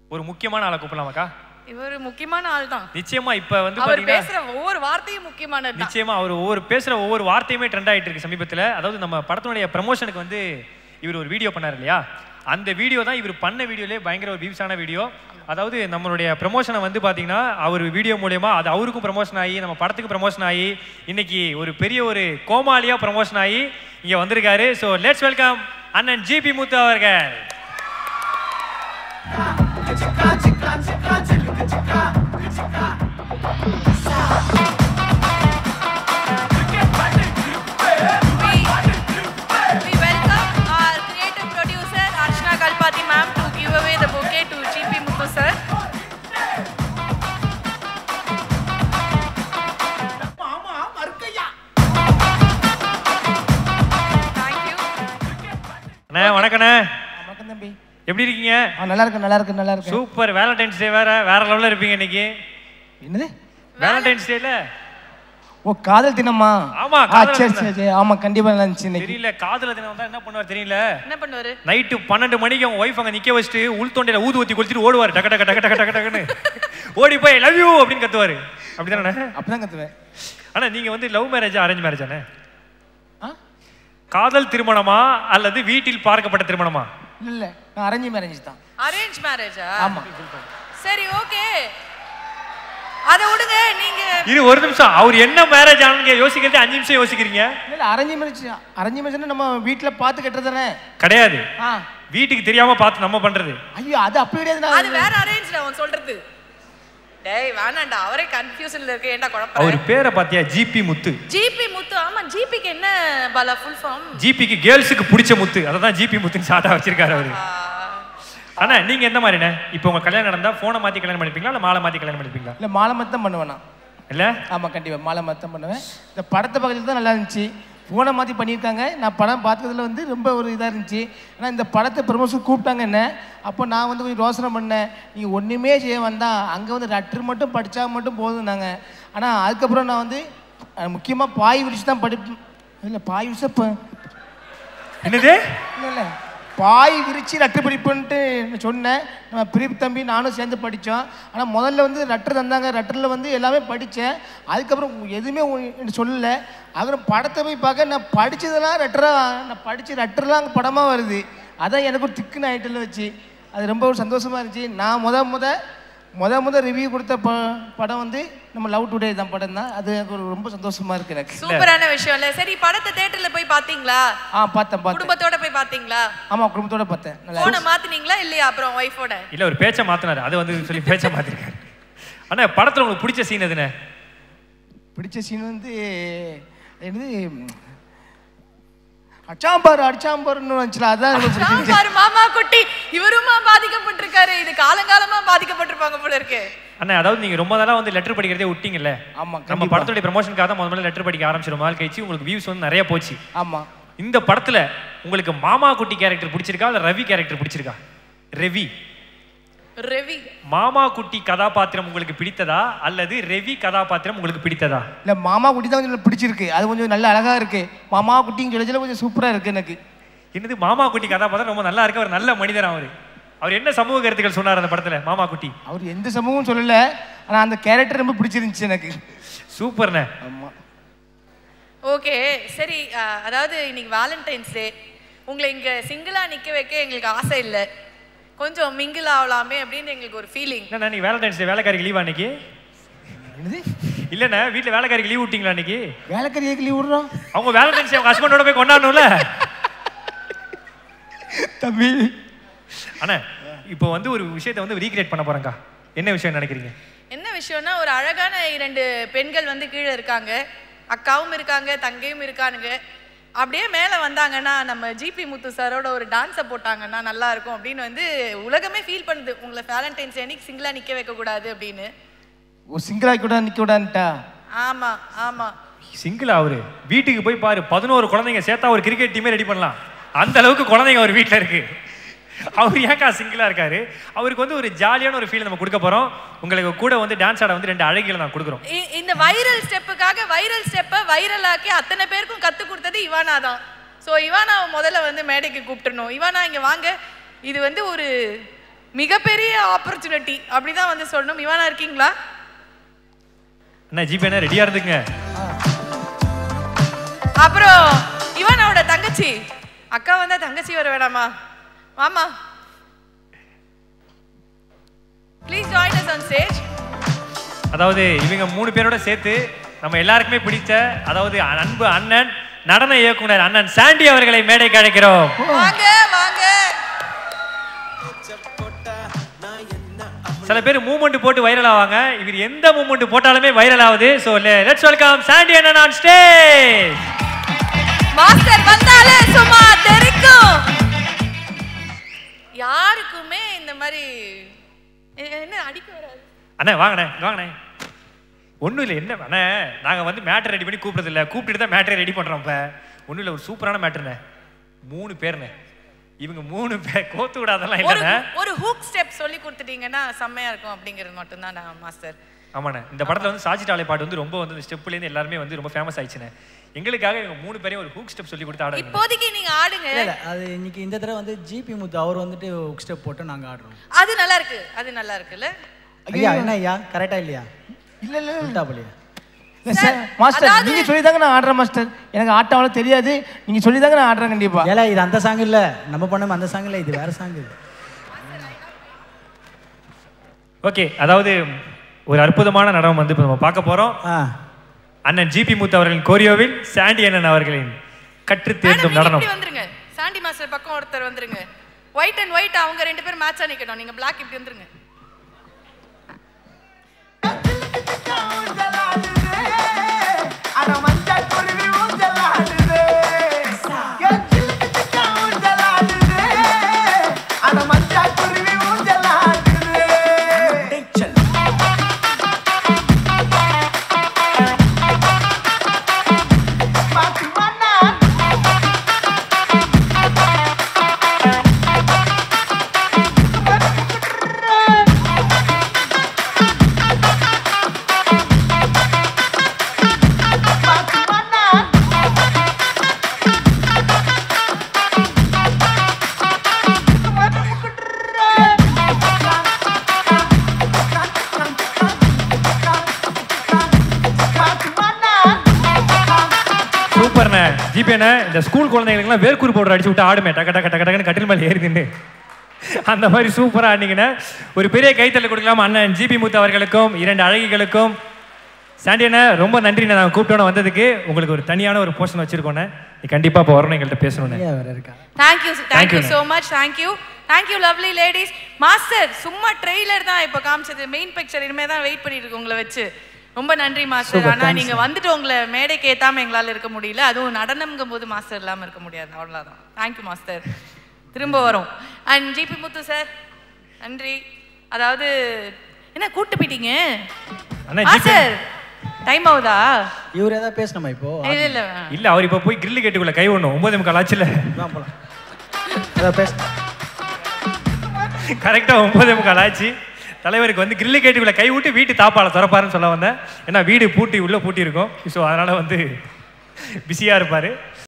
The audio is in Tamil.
ஒரு முக்கியமான ஆளை கூப்பிடலாமாக்கா? இவர் முக்கியமான ஆள் தான் நிச்சயமா. இப்ப வந்து அவர் பேசுற ஒவ்வொரு வார்த்தையும் முக்கியமானது. நிச்சயமா அவர் பேசுற ஒவ்வொரு வார்த்தையுமே ட்ரெண்ட் ஆயிட்டு இருக்கு சமீபத்துல. அதாவது நம்ம படத்தினுடைய ப்ரமோஷனுக்கு வந்து இவர் ஒரு வீடியோ பண்ணார் இல்லையா? அந்த வீடியோ தான் இவர் பண்ண வீடியோலேயே பயங்கர ஒரு வியூஸான வீடியோ. அதாவது நம்மளுடைய ப்ரமோஷனை வந்து பார்த்தீங்கன்னா அவர் வீடியோ மூலயமா அது அவருக்கும் ப்ரமோஷன் ஆகி நம்ம படத்துக்கு ப்ரமோஷன் ஆகி இன்னைக்கு ஒரு பெரிய ஒரு கோமாளியா ப்ரமோஷன் ஆகி இங்கே வந்திருக்காரு. ஸோ லெட்ஸ் வெல்கம் அண்ணன் ஜிபி முத்து அவர்கள். வணக்கண்ணே. வணக்கம் தம்பி. எப்படி இருக்கீங்க? நல்லா இருக்கு. சூப்பர். வேலண்டைன்ஸ் டே வேற லெவல்ல இருப்பீங்க இன்னைக்கு. என்னது வேலண்டைன்ஸ் டேல? ஓ காதல் தினமா? ஆமா சரி ஆமா கண்டிப்பா நல்லா இருந்துச்சு இன்னைக்கு. தெரியல காதல் தினம் வந்தா என்ன பண்ணுவார் தெரியல. என்ன பண்ணுவாரு? நைட் 12 மணிக்கு அவங்க வைஃப் அங்க நிக்க வச்சிட்டு உள் தொண்டையில ஊதுவத்தி கொளுத்திட்டு ஓடுவார். டக டக டக டக டகன்னு ஓடி போய் லவ் யூ அப்படின்னு கத்துவாரு. அப்படிதானே? அப்படிதான் கத்துவேன். ஆனா நீங்க வந்து லவ் மேரேஜா அரேஞ்ச் மேரேஜானே? காதல் திருமணமா அல்லது வீட்டில் பார்க்கப்பட்ட திருமணமா? இல்ல நான் அரேஞ்ச் மேரேஜ் தான். அரேஞ்ச் மேரேஜா? ஆமா. சரி ஓகே அத விடுங்க. நீங்க இது ஒரு நிமிஷம் அவர் என்ன மேரேஜ் ஆனீங்க யோசிக்கிறதே 5 நிமிஷம் யோசிக்கிறீங்க. இல்ல அரேஞ்ச் மேரேஜ்னா நம்ம வீட்ல பார்த்து கட்டறதானே? கிடையாது. வீட்டுக்கு தெரியாம பார்த்து நம்ம பண்றது. ஐயோ அது அப்படி கிடையாது. அது வேற அரேஞ்ச் அவன் சொல்றது. டேய் வேணாம்டா அவரே கன்ஃபியூஷன்ல இருக்கு. ஏன்டா குழப்பற? அவர் பேரை பாத்தியா? ஜிபி முத்து. ஜிபி முத்து. ஆமா ஜிபிக்கு என்ன பாலா ஃபுல் ஃபார்ம்? ஜிபிக்கு கேர்ள்ஸ்க்கு பிடிச்ச முத்து. அத தான் ஜிபி முத்துன்னு ஷார்ட்டா வச்சிருக்காரு அவரு. அண்ணா நீங்க எந்த மாதிரினே? இப்போ உங்க கல்யாணம் நடந்தா போனை மாத்தி கல்யாணம் பண்ணிப்பீங்களா இல்ல மாலை மாத்தி கல்யாணம் பண்ணிப்பீங்களா? இல்ல மாலை மாத்தி தான் பண்ணுவேன் நான். இல்ல? ஆமா கண்டிப்பா மாலை மாத்தி தான் பண்ணுவேன். இந்த படத்தை பக்கத்துல தான் நல்லா இருந்துச்சு. போனை மாற்றி பண்ணியிருக்காங்க. நான் படம் பார்த்ததுல வந்து ரொம்ப ஒரு இதாக இருந்துச்சு. ஆனால் இந்த படத்தை ப்ரமோஷன் கூப்பிட்டாங்க என்ன. அப்போ நான் வந்து கொஞ்சம் யோசனை பண்ணேன். நீங்கள் ஒன்றுமே செய்ய வந்தால் அங்கே வந்து லெட்ரு மட்டும் படித்தா மட்டும் போதும்னாங்க. ஆனால் அதுக்கப்புறம் நான் வந்து முக்கியமாக பாய் விரிச்சு தான் படிப்பேன். இல்லை பாய் விரிச்ச என்னது? இல்லை பாய் விரிச்சு லெட்ரு படிப்புன்ட்டு சொன்னேன். நம்ம பிரீப் தம்பி நானும் சேர்ந்து படித்தோம். ஆனால் முதல்ல வந்து லெட்ரு தந்தாங்க. லெட்டரில் வந்து எல்லாமே படித்தேன். அதுக்கப்புறம் எதுவுமே சொல்லலை. அப்புறம் படத்தை போய் பார்க்க நான் படித்ததெல்லாம் நான் படித்த லெட்டர்லாம் அங்கே படமாக வருது. அதான் எனக்கு ஒரு திக்குன்னு ஐட்டில் வச்சு அது ரொம்ப ஒரு சந்தோஷமாக இருந்துச்சு. நான் முத ரிவ்யூ கொடுத்த படம் வந்து நம்ம லவ் டுடே தான் படம் தான். அது எனக்கு ரொம்ப சந்தோஷமா இருக்கு. எனக்கு சூப்பரான விஷயம் இல்ல. சரி படத்தை தியேட்டர்ல போய் பாத்தீங்களா? பார்த்தேன். குடும்பத்தோட போய் பாத்தீங்களா? ஆமா குடும்பத்தோட பார்த்தேன். போனை மாத்தினீங்களா இல்லையா? அப்புறம் வைஃபோட இல்ல ஒரு பேச்ச மாத்தினாரு. அது வந்து சொல்லி பேச்ச மாத்திருக்காரு. அண்ணா படத்துல உங்களுக்கு பிடிச்ச சீன் எதுனே? பிடிச்ச சீன் வந்து என்னது அடிச்சாம்பாருன்னு வந்துச்சுல. அதான் மாமா குட்டி இவருமா பாதிக்கப்பட்டிருக்காரு. இது காலங்காலமா பாதிக்கப்பட்டிருப்பாங்க போல இருக்கு. அண்ணா அதாவது நீங்க ரொம்ப நாளா வந்து லெட்டர் படிக்கிறதே விட்டீங்கல்ல? ஆமா. நம்ம படத்தோட ப்ரமோஷனுக்காக தான் முதல்ல லெட்டர் படிக்க ஆரம்பிச்சிரும். நாள் கழிச்சு உங்களுக்கு வியூஸ் வந்து நிறைய போச்சு. ஆமா. இந்த படத்துல உங்களுக்கு மாமா குட்டி கேரக்டர் பிடிச்சிருக்கா இல்ல ரவி கேரக்டர் பிடிச்சிருக்கா? ரவி மாமா குட்டி கதாபாத்திரம் உங்களுக்கு பிடித்ததா அல்லது ரவி கதாபாத்திரம் உங்களுக்கு பிடித்ததா? இல்ல மாமா குட்டி தான் கொஞ்சம் பிடிச்சிருக்கு. அது கொஞ்சம் நல்ல அழகா இருக்கு. மாமா குட்டின்னு சொல்லி கொஞ்சம் சூப்பரா இருக்கு எனக்கு. என்னது மாமா குட்டி கதாபாத்திரம் ரொம்ப நல்லா இருக்கு. அவர் நல்ல மனிதர். அவர் என்ன சமூக கருத்துக்கள் சொன்னார் அந்த படத்துல மாமா குட்டி? அவர் எந்த சமூகமும் சொல்லல. ஆனா அந்த கேரக்டர் ரொம்ப பிடிச்சிருந்துச்சு எனக்கு. சூப்பர்ண்ணே. ஆமா. ஓகே சரி. அதாவது இன்னைக்கு வேலண்டைன்ஸ் டே. உங்களை இங்க சிங்கிளா நிக்க வைக்க எங்களுக்கு ஆசை இல்லை. கொஞ்சம் மிங்கிள் ஆகலாமே அப்படின்னு எங்களுக்கு ஒரு ஃபீலிங். என்ன நீ வேலண்டைன்ஸ் டே வேலைக்காரிக்கு லீவா அன்னைக்கு? என்னது? இல்லண்ணே வீட்டுல வேலைக்காரிக்கு லீவ் விட்டீங்களா அன்னைக்கு? வேலைக்காரிக்கு லீவ் விடுறோம். அவங்க வேலண்டைன்ஸ் டே அவங்க ஹஸ்பண்டோட போய் கொண்டாடணும்ல தம்பி. அண்ணா இப்போ வந்து ஒரு விஷயத்தை வந்து ரீக்ரியேட் பண்ண போறேங்க. என்ன விஷயம் நினைக்கிறீங்க? என்ன விஷயம்னா ஒரு அழகான 2 பெண்கள் வந்து கீழே இருக்காங்க. அக்காவும் இருக்காங்க தங்கையும் இருக்கானுங்க. அப்படியே மேலே வந்தாங்கன்னா நம்ம ஜிபி முத்து சாரோட ஒரு டான்ஸை போட்டாங்கன்னா நல்லா இருக்கும் அப்படின்னு வந்து உலகமே ஃபீல் பண்ணுது. உங்களை வேலண்டைன்ஸ் டே அன்னைக்கு சிங்கிளா நிக்க வைக்க கூடாது அப்படின்னு. ஓ சிங்கிளா கூட நிக்க கூடாதுட்டா? ஆமா. சிங்கிளா அவரு வீட்டுக்கு போய் பாரு 11 குழந்தைங்க சேர்த்தா ஒரு கிரிக்கெட் டீமே ரெடி பண்ணலாம். அந்த அளவுக்கு குழந்தைங்க அவர் வீட்டில் இருக்கு. அவர் ஏன்க்கா சிங்கிளா இருக்காரு? அவருக்கு வந்து ஒரு ஜாலியான ஒரு ஃபீல் நம்ம கொடுக்க போறோம். உங்களுக்கு கூட வந்து டான்ஸ் ஆட வந்து 2 அழகிகளை நான் கொடுக்குறோம். இந்த வைரல் ஸ்டெப்புக்காக வைரல் ஸ்டெப்பை வைரலாக்கி அத்தனை பேருக்கும் கத்து கொடுத்தது இவானா தான். ஸோ இவானா முதல்ல வந்து மேடைக்கு கூப்பிட்டுருணும். இவானா இங்க வாங்க. இது வந்து ஒரு மிகப்பெரிய ஆப்பர்ச்சுனிட்டி அப்படிதான் வந்து சொல்லணும். இவானா இருக்கீங்களா? அண்ணா ஜிபி அண்ணா ரெடியா இருந்துங்க. அப்புறம் இவானாவோட தங்கச்சி அக்கா வந்தா தங்கச்சி வர வேணாமா? மாமா please join us on stage. அதாவது இவங்க 3 பேரோட சேர்த்து நம்ம எல்லாருக்குமே பிடிச்ச அதாவது அன்பு அண்ணன் நடன இயக்குனர் அண்ணன் சாண்டி அவர்களை மேடைக்கு அழைக்கிறோம். வாங்க வாங்க. சில பேர் மூவ்மெண்ட் போட்டு வைரல் ஆவாங்க. இவர் எந்த மூவ்மெண்ட் போட்டாலுமே வைரல் ஆகுது. சோ லெட்ஸ் வெல்கம் சாண்டி அண்ணன் ஆன் ஸ்டேஜ். மாஸ்டர் வந்தாலே சும்மா தெரிக்கும். யாருக்குமே இந்த மாதிரி என்ன அடிக்க வராது. அண்ணா வாங்கண்ணே வாங்கண்ணே. ஒன்றும் இல்லை என்ன அண்ணே நாங்கள் வந்து மேட்டர் ரெடி பண்ணி கூப்பிடுறது இல்லை, கூப்பிட்டு தான் மேட்டரை ரெடி பண்ணுறோம். இப்போ ஒன்றும் இல்லை, ஒரு சூப்பரான மேட்டர்ண்ணே. 3 பேர்ண்ணே. இவங்க 3 பேர் கோத்து விடாதெல்லாம் இல்லைண்ணே. ஒரு ஹூக் ஸ்டெப் சொல்லி கொடுத்துட்டீங்கன்னா செம்மையா இருக்கும் அப்படிங்கிறது மட்டும்தான் நான் மாஸ்டர். ஆமாண்ணே, இந்த படத்தில் வந்து சாச்சிட்டாலை பாட்டு வந்து ரொம்ப வந்து ஸ்டெப்லேருந்து எல்லாருமே வந்து ரொம்ப ஃபேமஸ் ஆயிடுச்சுண்ணே. எங்களுக்காக இவங்க 3 பேரையும் ஒரு ஹூக் ஸ்டெப் சொல்லி கொடுத்து ஆடுங்க. இப்போதைக்கு நீங்க ஆடுங்க. இல்ல அது இன்னைக்கு இந்த தடவை வந்து ஜிபி முத்து அவர் வந்துட்டு ஹூக் ஸ்டெப் போட்டு நாங்க ஆடுறோம். அது நல்லா இருக்கு, அது நல்லா இருக்குல்ல ஐயா? என்ன ஐயா கரெக்டா இல்லையா? இல்ல இல்ல உல்டா போலியா மாஸ்டர்? நீங்க சொல்லி தாங்க நான் ஆடுறேன் மாஸ்டர். எனக்கு ஆட்டம் அவ்வளவு தெரியாது, நீங்க சொல்லி தாங்க நான் ஆடுறேன் கண்டிப்பா. ஏல இது அந்த சாங் இல்ல, நம்ம பண்ண அந்த சாங் இல்ல, இது வேற சாங். இது ஓகே, அதாவது ஒரு அற்புதமான நடனம் வந்து இப்போ நம்ம பார்க்க போறோம். அண்ணன் ஜிபி முத்து அவர்களின் கோரியோவில் சாண்டி அண்ணன் அவர்களின் கற்று தேர்ந்தும் நடனம். இப்படி வந்துருங்க, சாண்டி மாஸ்டர் பக்கம் ஒருத்தர் வந்துருங்க. ஒயிட் அண்ட் ஒயிட் அவங்க 2 பேரும் மேட்சா நிக்கணும். நீங்க பிளாக் இப்படி வந்துருங்க. சூப்பர்ண்ணே ஜிபேண்ணே. இந்த ஸ்கூல் குழந்தைங்களுக்குலாம் வேர்க்கூர் பவுடர் அடிச்சு விட்டு ஆடுமே டக்க டக்க டக்க டக்குன்னு கட்டில் மேலே ஏறிதுன்னு அந்த மாதிரி சூப்பராக ஆடினீங்கண்ணே. ஒரு பெரிய கைத்தல் கொடுக்கலாம் அண்ணன் ஜிபி முத்து அவர்களுக்கும் 2 அழகிகளுக்கும். சாண்டி அண்ணா ரொம்ப நன்றிண்ணே, நாங்கள் கூப்பிட்டோன்னு வந்ததுக்கு. உங்களுக்கு ஒரு தனியான ஒரு போர்ஷன் வச்சிருக்கோண்ணே, நீ கண்டிப்பாக இப்போ வரணும் எங்கள்கிட்ட பேசணுண்ணே. Thank you so much. Thank you lovely ladies. Master சும்மா ட்ரெய்லர் தான் இப்போ காமிச்சது, மெயின் பிக்சர் இனிமே தான் வெயிட் பண்ணிட்டு இருக்கு உங்களை வச்சு. ரொம்ப நன்றி மாஸ்டர். ஆனால் நீங்கள் வந்துட்டு உங்களை மேடைக்கு ஏற்றாமல் எங்களால் இருக்க முடியல. அதுவும் நடனம்ங்கும் போது மாஸ்டர் இல்லாமல் இருக்க முடியாது, அவ்வளோதான். Thank you master. திரும்ப வரும். அண்ட் ஜிபி முத்து சார் நன்றி. அதாவது என்ன கூட்டு போயிட்டீங்க மாஸ்டர்? டைம் ஆகுதா? இவர் ஏதாவது பேசணுமா இப்போ? இல்ல இல்ல இல்ல, அவர் இப்போ போய் கிரில் கேட்டுக்குள்ள கை ஒண்ணும் 9:45 ஆச்சுல. கரெக்டா 9:45 ஆச்சு. தலைவருக்கு வந்து கிரில் கேட்டுக்குள்ள கை விட்டு வீட்டு தாப்பால திறப்பாருன்னு சொல்ல வந்தேன். ஏன்னா வீடு பூட்டி உள்ள பூட்டி இருக்கும். ஸோ அதனால வந்து பிஸியா இருப்பாரு.